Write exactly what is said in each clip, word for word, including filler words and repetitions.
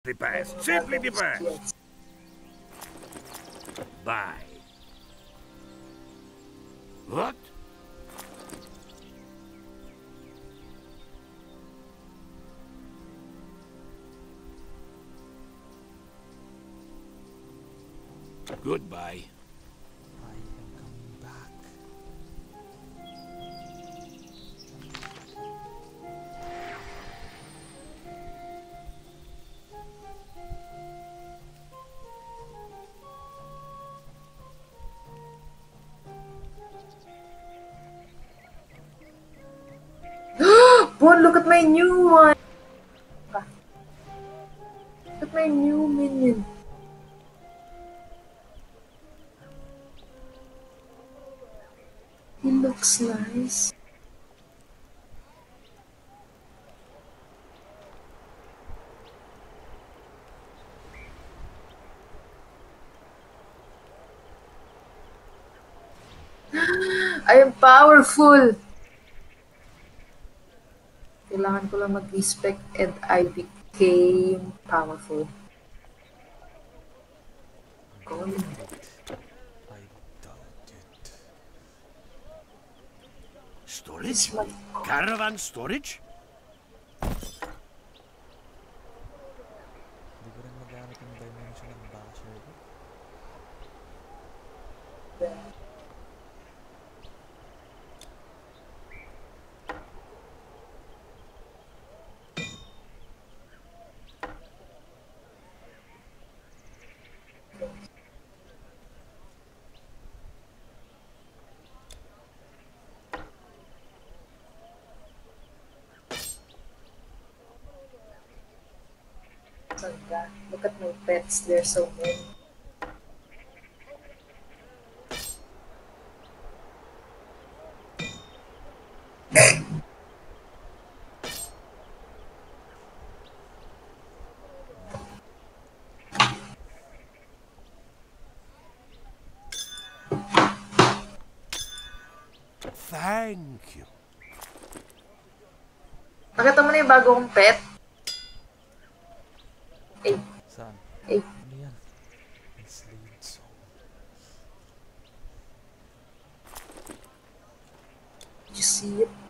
The past. Simply the past. Bye. What? Goodbye. I am coming back. Bon, look at my new one! Look at my new minion. He looks nice. I am powerful! Kailangan ko lang mag-respect and I became powerful. Go. I doubt it. Storage? Caravan storage? Hindi ko rin magamit yung dimension ng basher ko. Look at my pets, there's so many. Thank you. Nakita mo na yung bago kong pet? Eh, Saan? eh. Ano yan? Enslaved soul. Did you see it?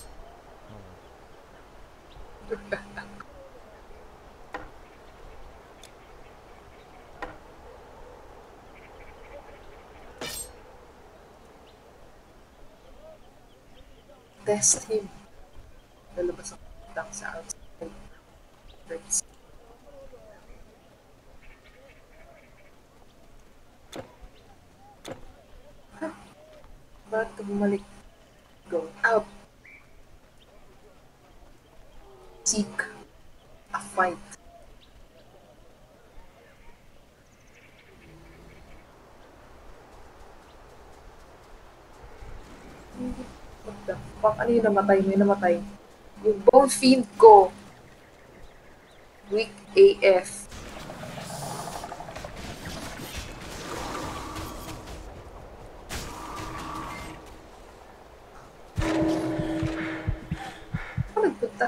Oh. Test him. Lalabas ako lang sa outside. Birds. Huh? Bakit ka bumalik? Go out. Seek a fight. What the fuck? Ano yung namatay? May namatay. Yung bone fiend ko. Weak A F. Ano nagpunta?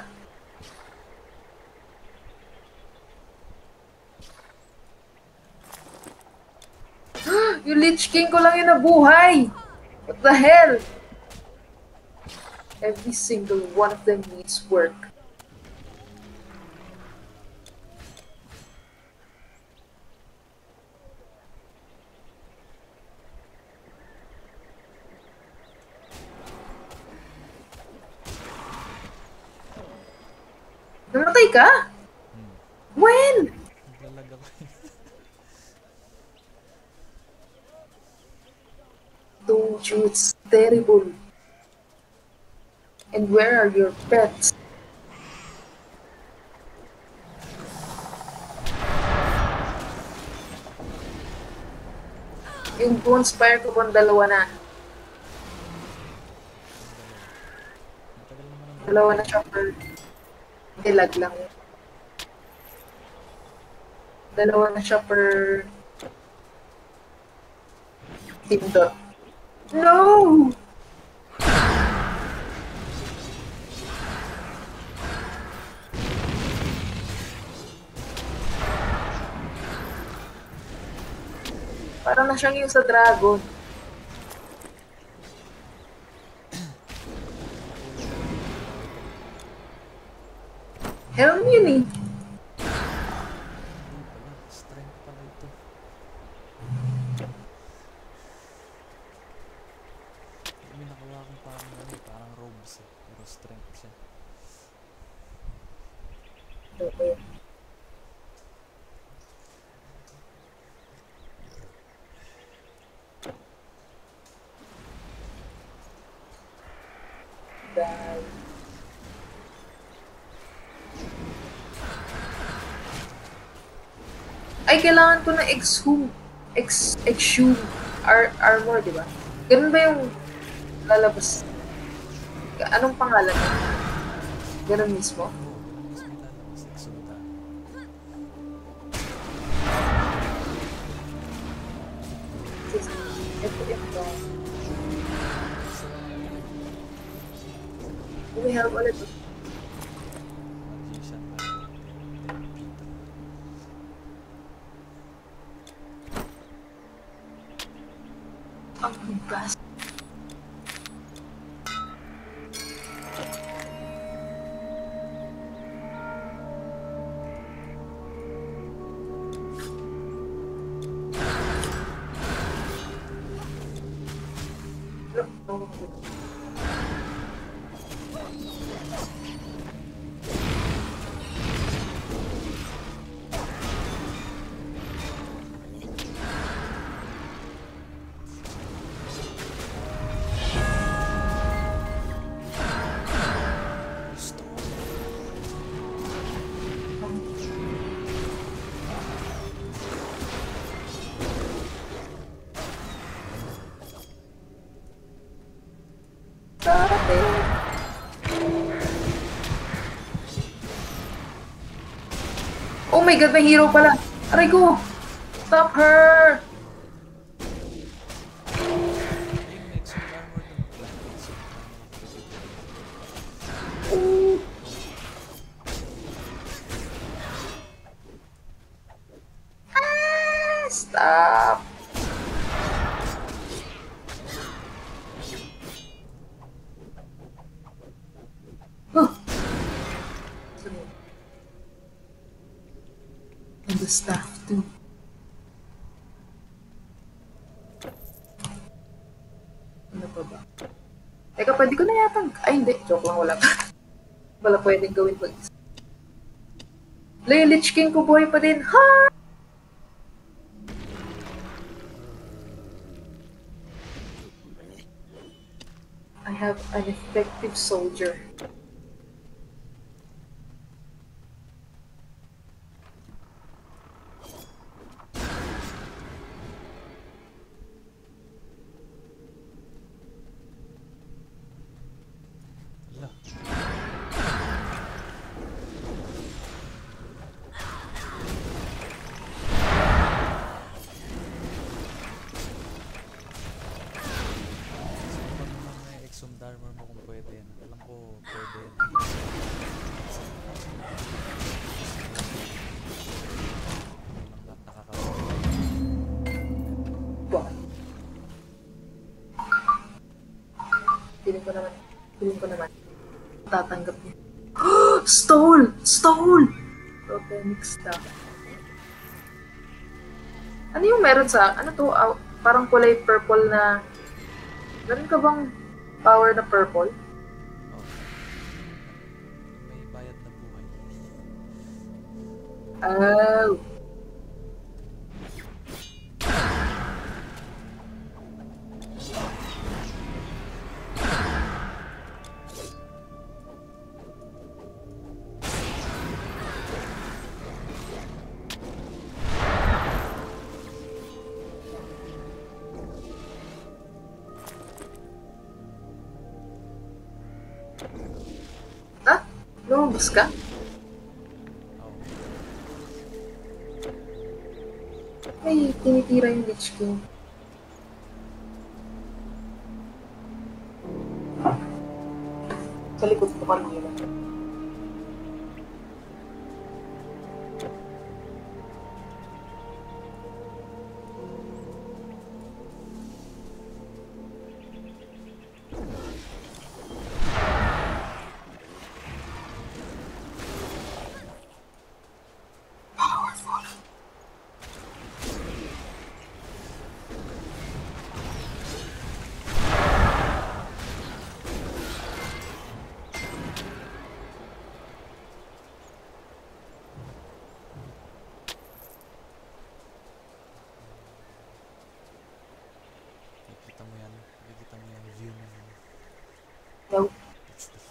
Yung Lich King ko lang yung nabuhay! What the hell? Every single one of them needs work. Namatay ka? Hmm. When? Naglalag ako. Don't you, it's terrible. And where are your pets? Yung bone spire ko bang dalawa na? Matagal naman ang Dalawa na chopper. Dilag lang. Dalawa na chopper. Team dot. No! Parang na siyang yung sa dragon. Helm yun eh. Hindi pala. Strength pala ito. May nakawa akong parang ano eh, parang robes eh. Pero strength siya. Okay. Die. Ay, kailangan ko ng exhume. Ex, exhume. Ar armor, di ba? Ganun ba yung lalabas? Anong pangalan? Ganun mismo? Mas may lalabas. Exulta. Ito, ito. May help ulit. Magician ba? Dito. Ang hugas. Oh my god, may hero pala. Aray ko! Stop her! Yung exo armor dun. Atlantis. Ooh. Ah, stop! Huh. And the staff too. Ano pa ba? Teka, pwede ko na yatang... Ay, hindi. Joke lang, wala pa. Wala pwedeng gawin pag... Lich King ko boy pa din. Ha! I have an effective soldier. Ala. Pag naman may exum armor mo kung pwede yan. Alam ko pwede yan. Walang nakakawala. Ba? Piling ko naman. Piling ko naman. Tatanggap niya. Stole! Stole! Totemic stuff. Ano yung meron sa... Ano to? Uh, parang kulay purple na... Meron ka bang power na purple? Oh. May bayad na buhay. Oh. Ah? Lumabas ka? Oh. Ay, tinitira yung Lich King. Sa likod ko kanina.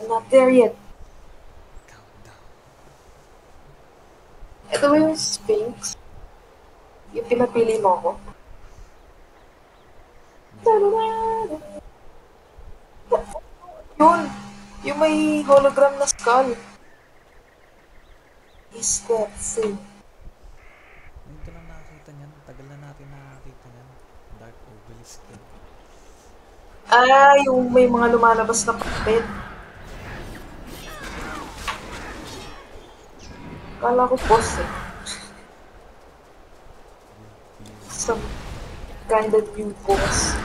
I'm not there yet. Countdown. Ito ba yung Sphinx? Yung pinapili mo ako? Yun! Yung may hologram na skull. Is that thing? Ngayon ko lang nakakita niyan. Tagal na natin nakakita niyan. Dark Obelisk yan. Ah, yung may mga lumalabas na puppet. Kala ko boss eh. Some kind of new boss.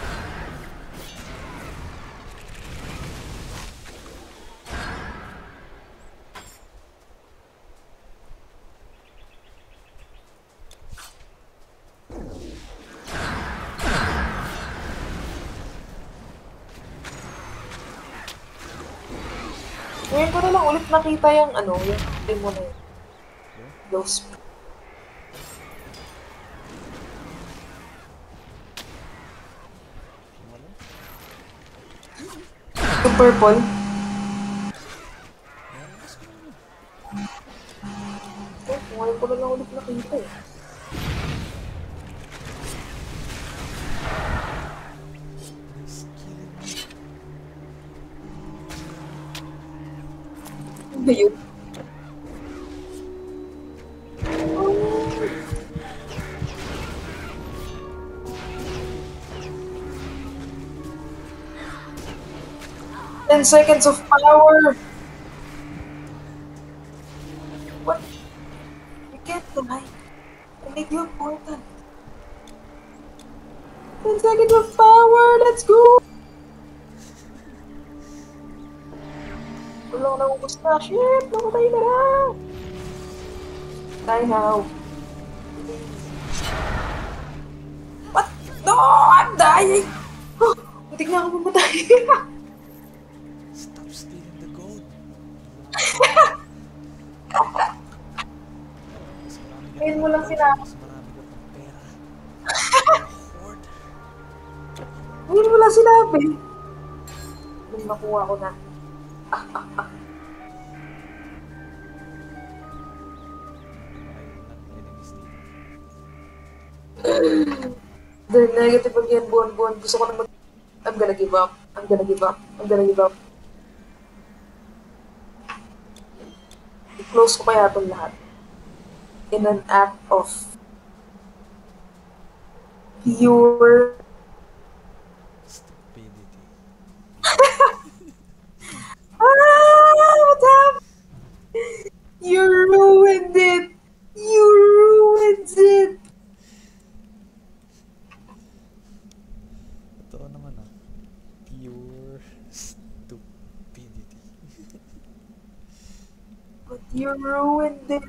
Ngayon ko na lang ulit nakita yung ano, yung demo na yun. Those. Yung purple. Oh, ngayon ko na lang ulit nakita eh. Ano yun? Ten seconds of power! What? You can't deny. I made you important. Ten seconds of power! Let's go! Wala ko na ubus na. Shit! Namatay na na! Die now. What? No! I'm dying! Oh, butik na ako mamatay. Stop stealing the gold. Ngayon mo lang sinabi. Mas marami ka pang pera. Hoard. Ngayon mo lang sinabi. Nung nakuha ko na. The negative again, buwan-buwan. Gusto ko na mag... I'm gonna give up. I'm gonna give up. I'm gonna give up. I-close ko kaya itong lahat. In an act of pure Stupidity. ah, what happened? You ruined it. You ruined it. Totoo naman ah. Pure stupidity. But you ruined it.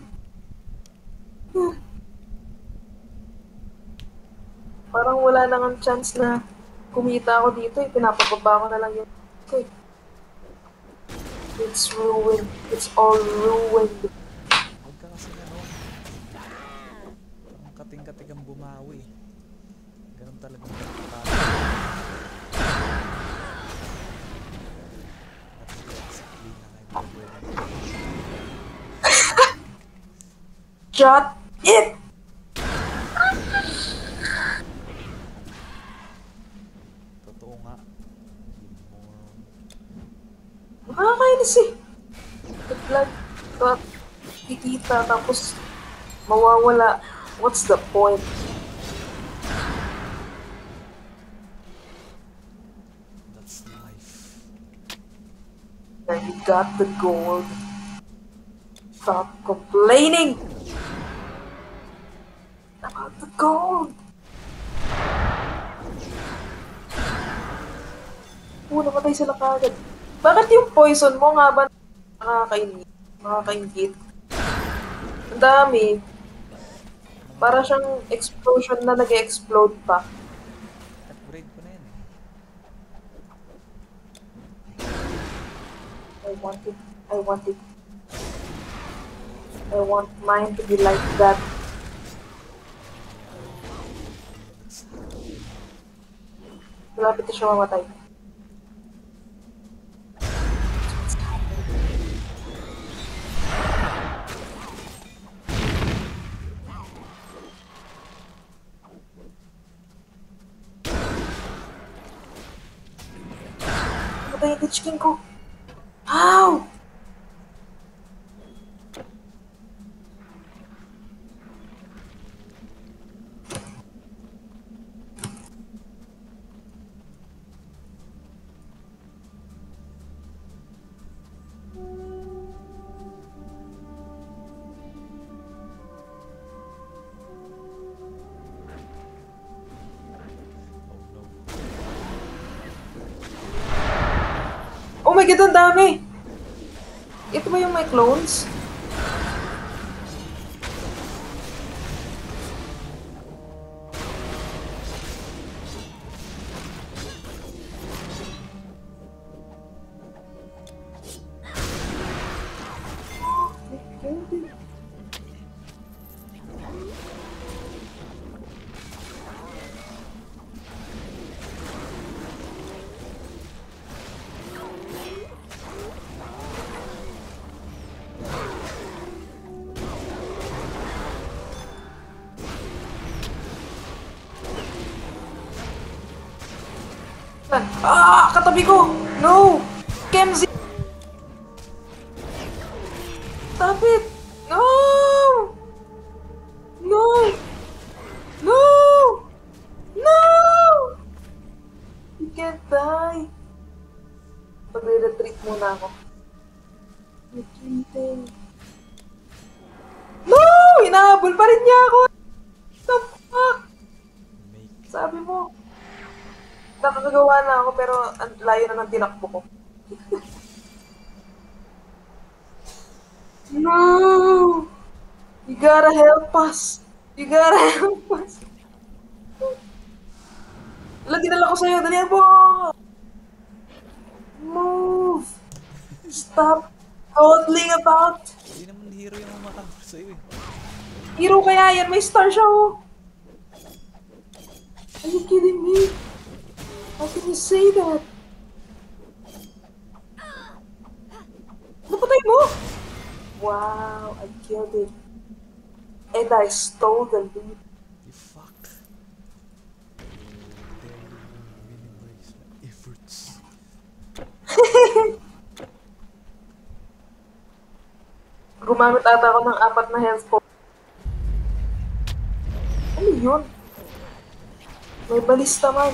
Parang wala nang chance na kumita ako dito eh. Pinapababa ko na lang yung okay. It's ruined. It's all ruined. Huwag ka kasi ano. Parang kating-kating ang bumawi. Ganun talaga ang pagkakataon. Exactly na nga yung problema. Shut it! Totoo nga. Yung more... Nakakainis eh. Biglang ka kikita tapos mawawala. What's the point? That's life. And you got the gold. Stop complaining about the gold. Oo, namatay sila kagad. Bakit yung poison mo nga ba nakakaingit? Nakakaingit. Ang dami. Para siyang explosion na nag-explode pa. Upgrade ko na yan eh. I want it. I want it. I want mine to be like that. Malapit na siya mamatay. namatay yung Lich King ko. How? Oh my god, ang dami! Ito ba yung my clones? Ah! Katabi ko! No! Kenzie! Stop it! No! No! No! No! You can't die! Pag-retreat muna ako. Retreating. No! Hinahabol pa rin niya ako! What the fuck? Sabi mo. Nakakagawa na ako pero ang layo na ng tinakbo ko. No! You gotta help us! You gotta help us! Wala, dinala ko sa'yo! Dalihan mo! Move! Stop toddling about! Hindi naman hero yung makakampi sa'yo eh. Hero kaya yan! May star siya oh! Are you kidding me? How can you say that? Napatay mo? Wow, I killed it. And I stole the loot. You fuck. Minimize my efforts. Gumamit ata ako ng apat na health po. Ano yun? May balista man.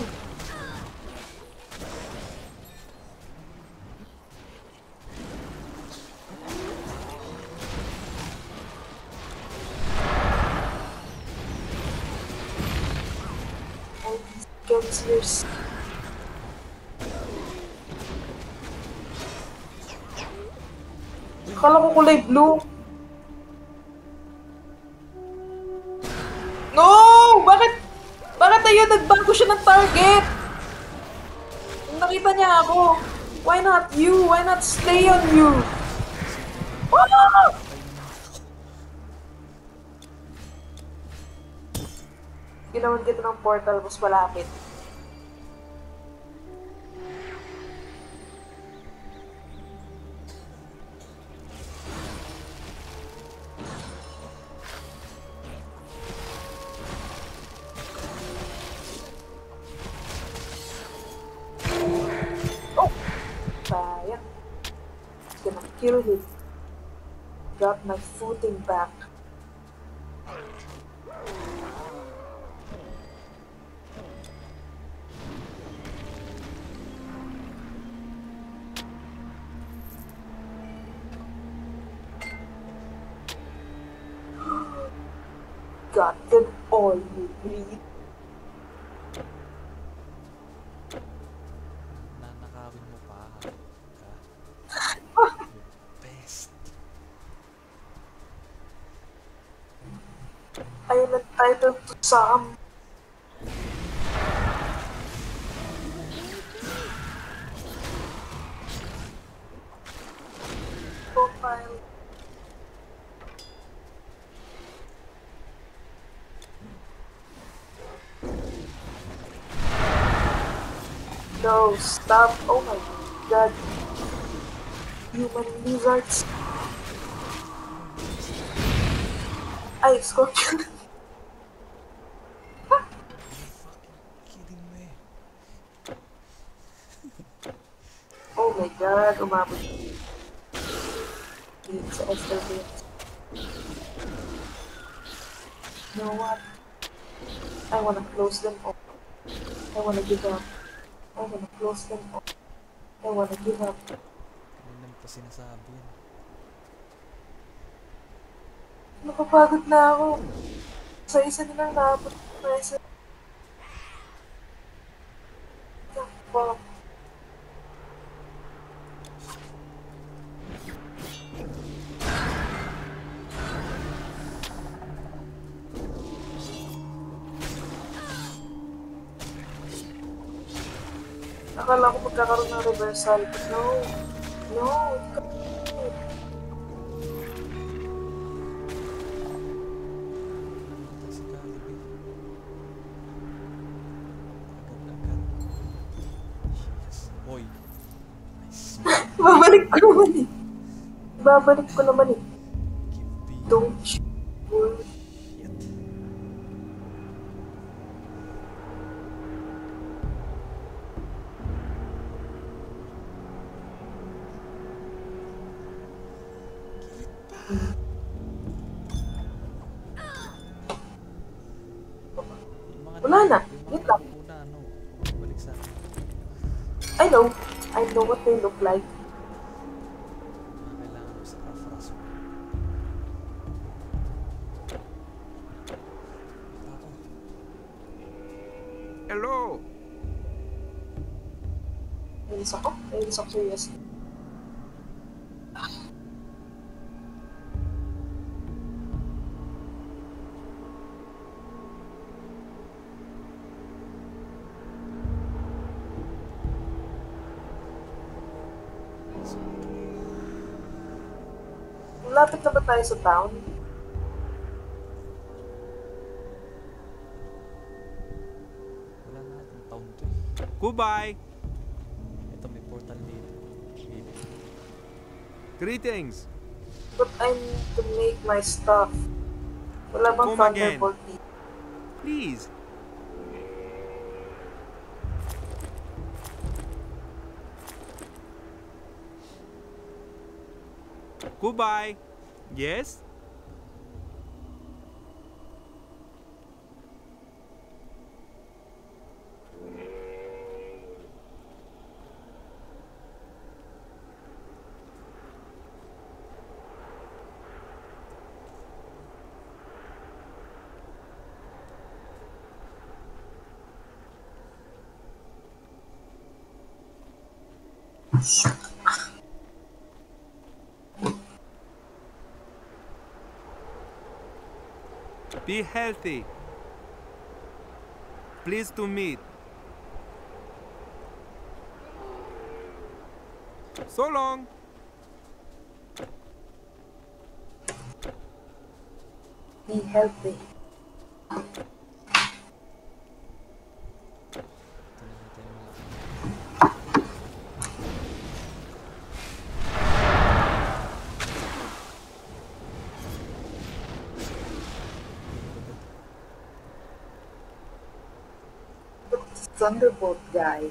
Years. Akala ko kulay blue. No! Bakit? Bakit ayun nagbago siya ng target? Nung nakita niya ako. Why not you? Why not stay on you? Oh! Ginawan kita ng portal, mas malapit. Oh! Sayang. Gonna kill him. Got my footing back. Got them all, you greed. Nanakawin mo pa. Best. I am entitled to some. Profile. No, stop. Oh my god. Human lizards. Ay, scorpion. Kidding me. Oh my god, umabot. Sa Esther Games. You know what? I wanna close them all. I wanna give up. I wanna close them all. I wanna give up. Kanina pa sinasabi yan. Napapagod na ako. Sa isa nilang naabot na isa. Fuck. Akala ko magkakaroon ng reversal, but no. No, it can't. Si Calibi. Agad-agad. Yes. Boy. Nice. Babalik ko naman eh. Babalik ko naman eh. Give me Don't you worry. shit. Yung mga Wala na. yung Wait mga lang. una, ano, bumalik sa akin. I know. I know what they look like. Mga kailangan mo sa Afras. Ako. Hello. Nainis ako. Nainis ako seriously. Lapit na ba tayo sa town? Wala na akong town to eh. Goodbye. Ito may portal dito. Maybe. Greetings. But I need to make my stuff. Wala bang Come again. Thunderbolt dito? Please. Goodbye. Yes? Be healthy. Pleased to meet. So long. Be healthy. Ito na natin yung mga Thunderbolt guy.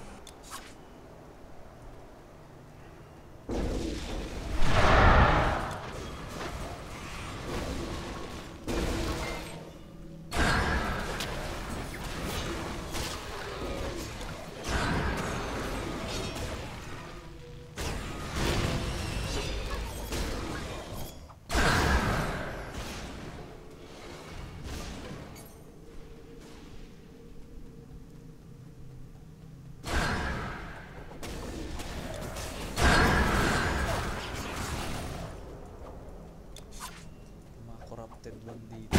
mga corrupted one dito.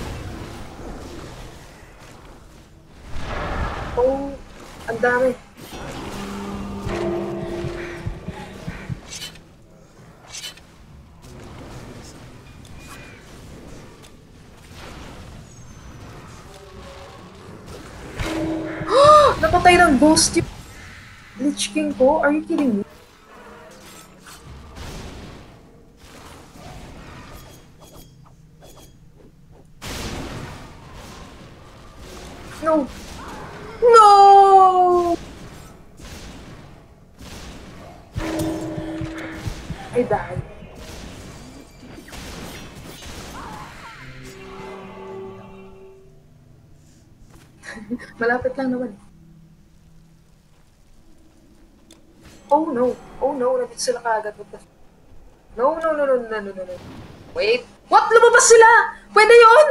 Oh, ang dami. Napatay ng ghost yung Lich King ko? Are you kidding me? No! No! I died. Malapit lang naman. Oh no! Oh no! Nandito sila kaagad. What the... No, no, no, no, no, no, no, no. Wait! What? Lumabas sila! Pwede yun!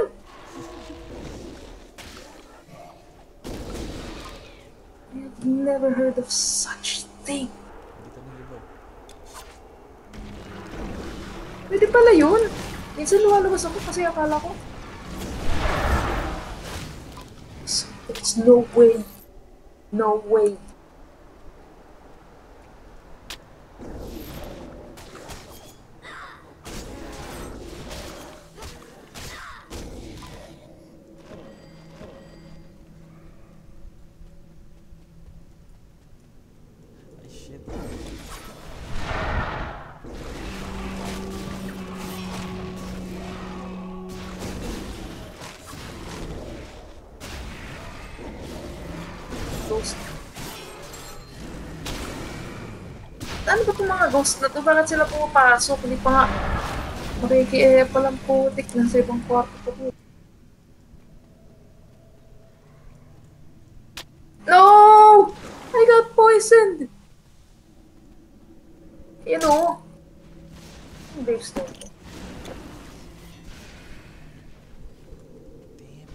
I've never heard of such thing. Dito na libaw. Pwede pala yun. Minsan lumalabas ako kasi akala ko. There's no way. No way. Ay, shit. Ghost. Ano ba itong mga ghost na to? Bakit sila pumapasok? Hindi pa nga makiki-e palang putik na sa ibang kwarto ko. No! I got poisoned! You know? Ang gravestone ko. Damn it.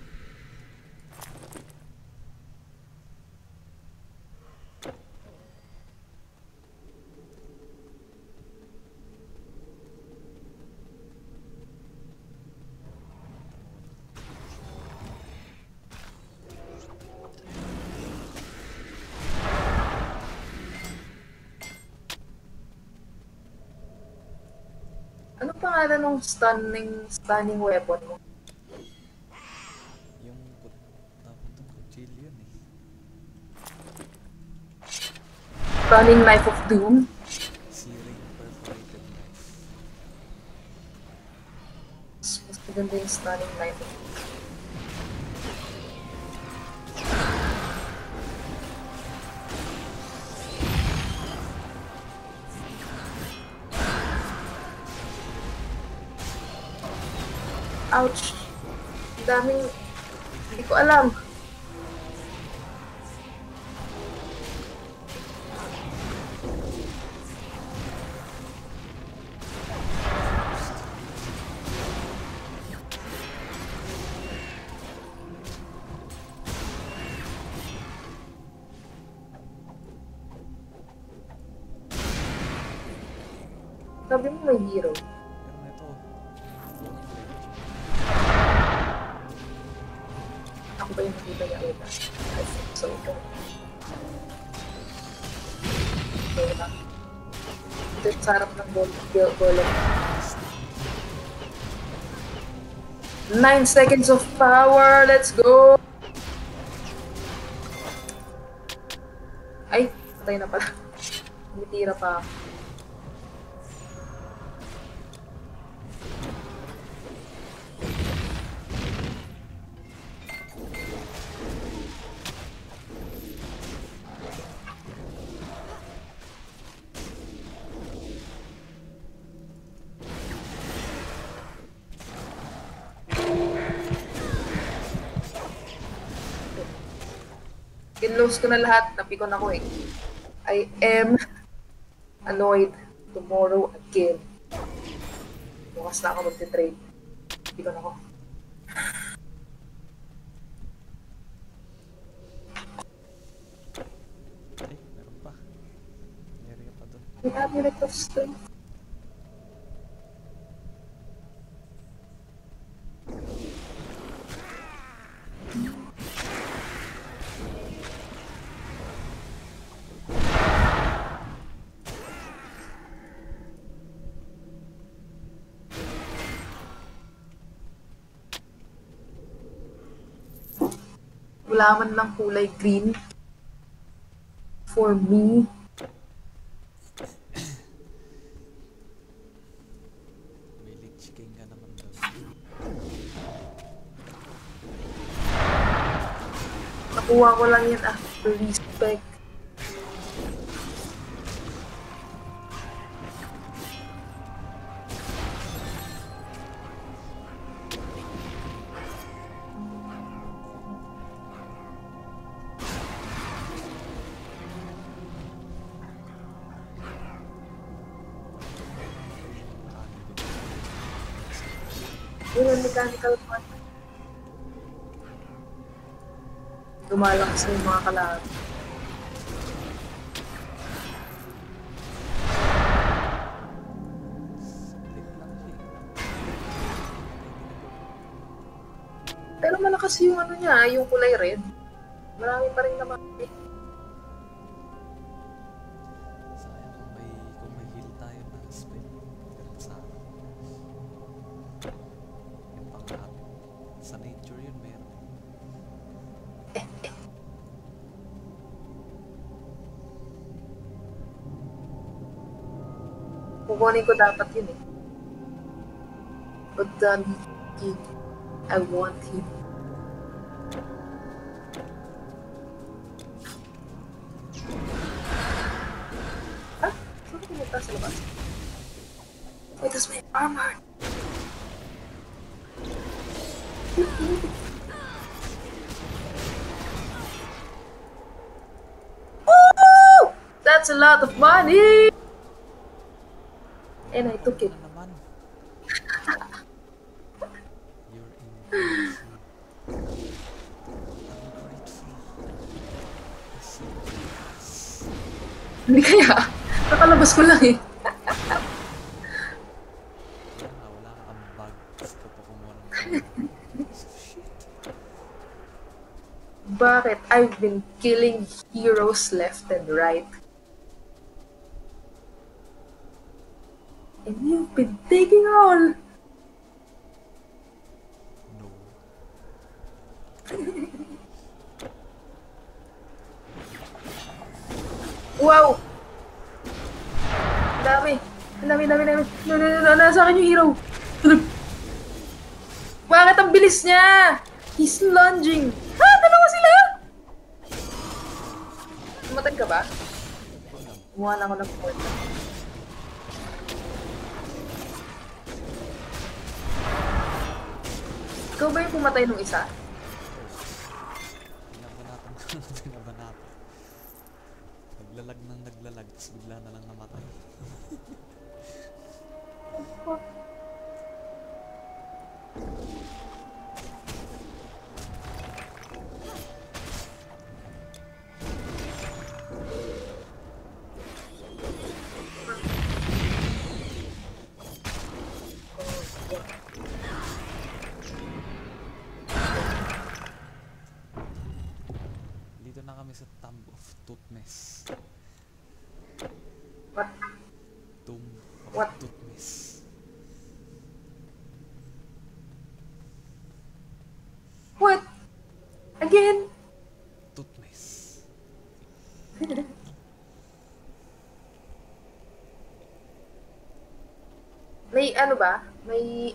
Ano pangalan ng stunning stunning weapon mo? Yung put... Naputong kutsilyo yun eh. Stunning Knife of Doom? Searing perforated knife. Mas mas maganda yung Stunning Knife of Doom. Ouch! Ang daming... Hindi ko alam. Sabi mo may hero. Meron ito. Ako ba yung nakita niya ulit? I think so. Okay na. Dito sa harap ng bol golem. Nine seconds of power! Let's go! Ay, patay na pala. Umitira pa ako. Kinlose ko na lahat, napikon ako eh. I am annoyed tomorrow again. Bukas na ako magti-trade. Pikon ako. Ay, meron pa. Area pa doon. May amulet of strength. Wala man lang kulay green for me. May lich king ka naman doon. Nakuha ko lang yan after respect. Yun ang mechanical part. Gumalakas sa yung mga kalahat. Pero malakas yung ano niya, yung kulay red. Marami pa rin naman. Sayang kung may, kung may heal tayo na spell. Ganun sa akin. Yung pang lahat. Sa nature yun meron. Kukunin ko dapat yun eh. But um, he, I want him. Ah? Saan ko pumunta sa labas? Wait, that's my armor! Woo! That's a lot of money! And I took it. Ano naman? You're ungrateful. Hindi kaya. Nakalabas ko lang eh. Wala, wala kang bag. Gusto pa kumuha ng bag. Shit. Bakit? I've been killing heroes left and right. And you've been taking all. No. Wow! Ang dami. Ang dami, dami, dami. No, no, no, no. Nasa akin yung hero. Tulog. Bakit ang bilis niya? He's lunging. Ha? Dalawa sila? Tumatag ka ba? Kumuha lang ako ng portal. Ikaw ba yung pumatay nung isa? Binabanatan ko. Binabanatan. Naglalag nang naglalag, tapos bigla na lang namatay. Dito na kami sa Tomb of Toothless. What? Tomb of What? Toothless. What? Again? Toothless. May ano ba? May...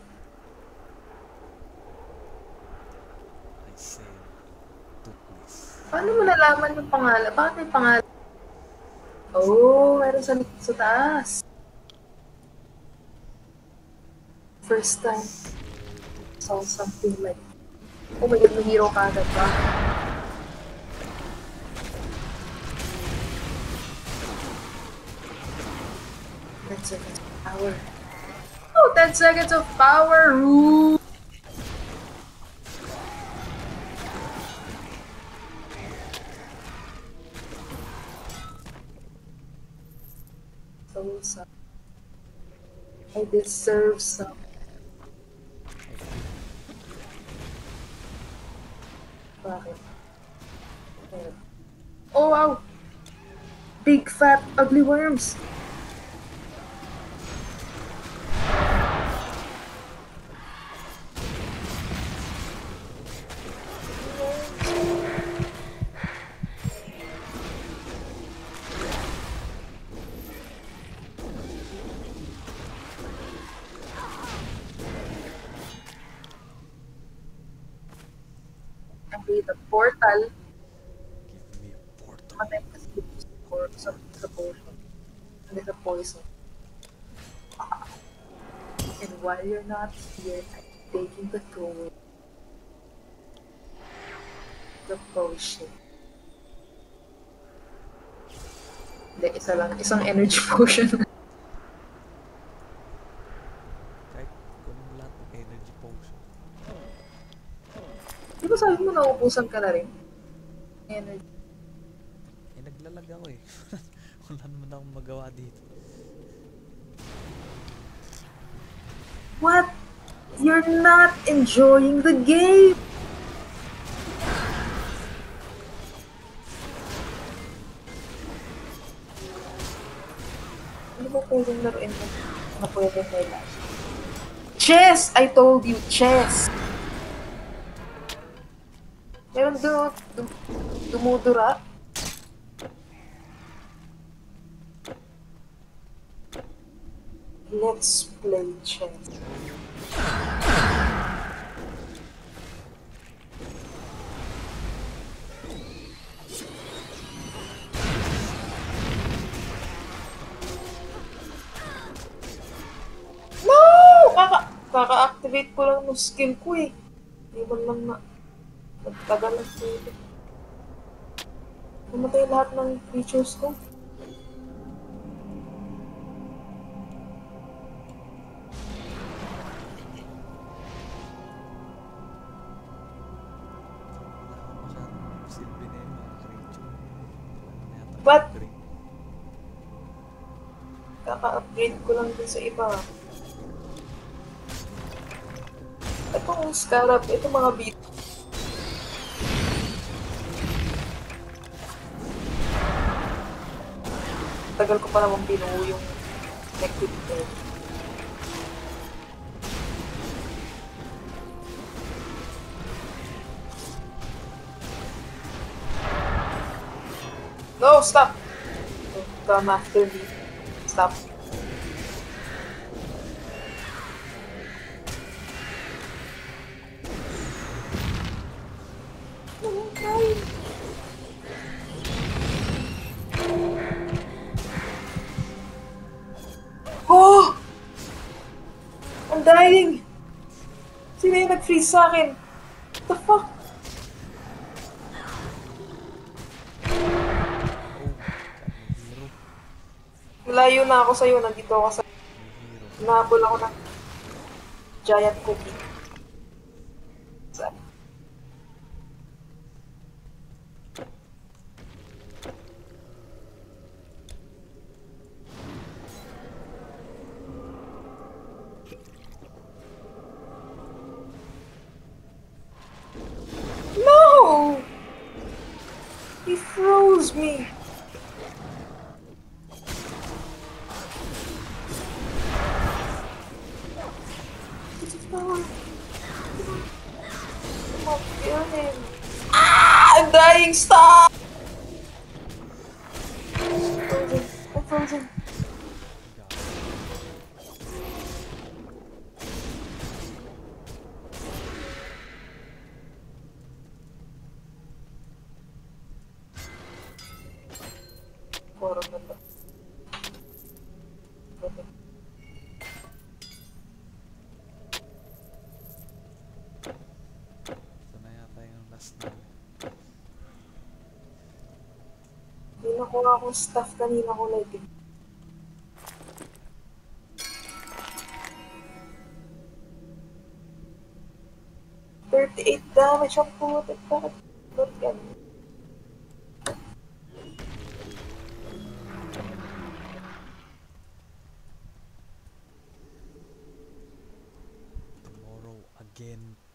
I said Toothless. Paano mo nalaman yung pangalan? Bakit may pangalan? Oh, meron sa, sa taas. First time saw something like... Oh my god, may hero ka agad ba? ten seconds of power. Oh, ten seconds of power! Ooh. So, some. I deserve some. Bakit? Ayan. Oh wow! Big fat ugly worms! The portal. Give me a portal. Matay kasi or sa, sa potion. Hindi sa poison. And while you're not here, I'm taking the throne. The potion. Hindi, isa lang. Isang energy potion. Kahit kunin mo lahat ng energy potion. Di ba sabi mo nauubusan ka na rin? Energy. Eh, naglalag ako eh. Wala naman akong magawa dito. What? You're not enjoying the game! Ano ba pwedeng laruin mo na pwede nila? Chess! I told you, chess! Meron doon, dum dumudura. Let's play chess. No! Kaka kaka-activate ko lang ng skill ko eh. Hindi man lang na nagtagal ang skill. Namatay lahat ng creatures ko. But, kaka-upgrade ko lang din sa iba. Itong scarab, itong mga beat. Tagal ko pa naman binuo yung connected ko. No, stop! Don't come after me. Stop. Oh, no. Oh! I'm dying! Sino yung nag-freeze sa akin? What the fuck? Layo na ako sa'yo, nandito ako sa... Nahabol ako ng... giant cookie. Saan? No! He froze me. Ah! I'm dying! Stop! I'm frozen. I'm frozen. Puro na to. Hindi nakuha akong stuff kanina ko like it. thirty-eight damage ang putik. Bakit? Bakit ganun? Tomorrow again.